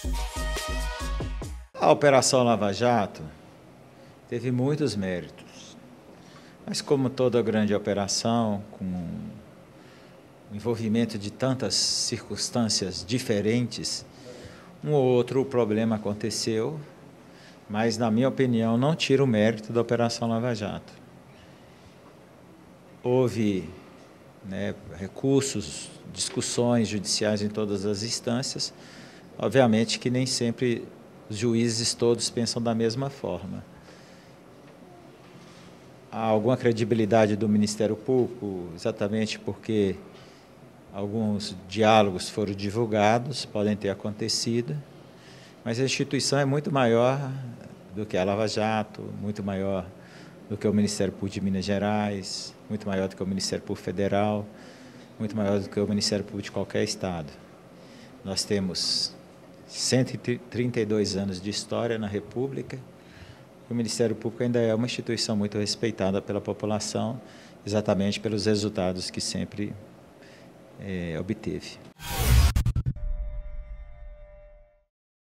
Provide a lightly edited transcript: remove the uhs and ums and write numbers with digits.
A Operação Lava Jato teve muitos méritos, mas como toda grande operação, com o envolvimento de tantas circunstâncias diferentes, um ou outro problema aconteceu, mas, na minha opinião, não tira o mérito da Operação Lava Jato. Houve recursos, discussões judiciais em todas as instâncias, obviamente que nem sempre os juízes todos pensam da mesma forma. Há alguma credibilidade do Ministério Público, exatamente porque alguns diálogos foram divulgados, podem ter acontecido, mas a instituição é muito maior do que a Lava Jato, muito maior do que o Ministério Público de Minas Gerais, muito maior do que o Ministério Público Federal, muito maior do que o Ministério Público de qualquer estado. Nós temos 132 anos de história na República. O Ministério Público ainda é uma instituição muito respeitada pela população, exatamente pelos resultados que sempre obteve.